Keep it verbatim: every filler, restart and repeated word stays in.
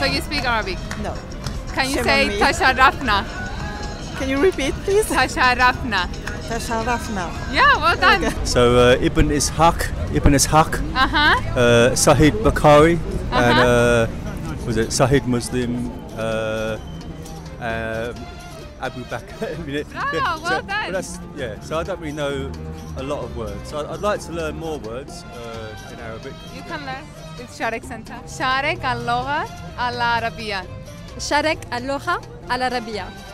So you speak Arabic? No. Can you Shame say on me. tasharrafna? Can you repeat, please? Tasharrafna. Tasharrafna. Yeah, well done. Okay. So uh, Ibn Ishaq, Ibn Ishaq, Uh-huh. uh, Sahih Bukhari, and Uh-huh. uh, was it Sahih Muslim, uh, um Abu Bakr. I mean, it- Oh, yeah, well so, done. but that's, yeah, so I don't really know a lot of words. So I'd, I'd like to learn more words uh, in Arabic. You can learn with Sharek Center. Sharek al-lugha al-arabiyya. شارك اللغة العربية.